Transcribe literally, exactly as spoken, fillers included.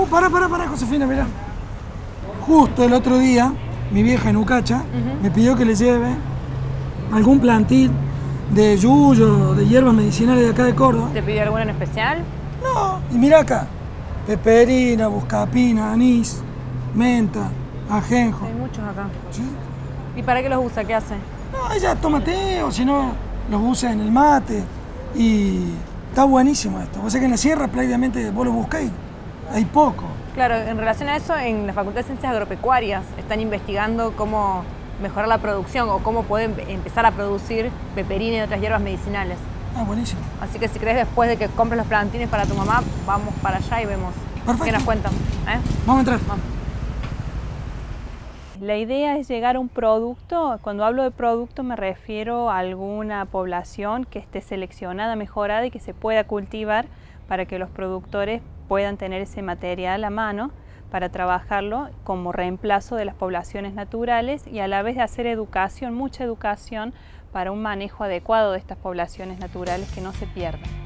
Uh, pará, pará, pará, Josefina, mirá. Justo el otro día, mi vieja en Ucacha uh-huh. me pidió que le lleve algún plantín de yuyo, de hierbas medicinales de acá de Córdoba. ¿Te pidió alguno en especial? No, y mirá acá. Peperina, buscapina, anís, menta, ajenjo. Hay muchos acá. ¿Sí? ¿Y para qué los usa? ¿Qué hace? No, ella toma té, o si no, los usa en el mate. Y está buenísimo esto. O sea que en la sierra prácticamente vos lo buscáis, hay poco. Claro, en relación a eso, en la Facultad de Ciencias Agropecuarias están investigando cómo mejorar la producción o cómo pueden empezar a producir peperina y otras hierbas medicinales. Ah, buenísimo. Así que si querés, después de que compres los plantines para tu mamá, vamos para allá y vemos. Perfecto. ¿Qué nos cuentan? ¿Eh? Vamos a entrar. Vamos. La idea es llegar a un producto. Cuando hablo de producto me refiero a alguna población que esté seleccionada, mejorada y que se pueda cultivar para que los productores puedan tener ese material a mano para trabajarlo como reemplazo de las poblaciones naturales y a la vez de hacer educación, mucha educación para un manejo adecuado de estas poblaciones naturales que no se pierdan.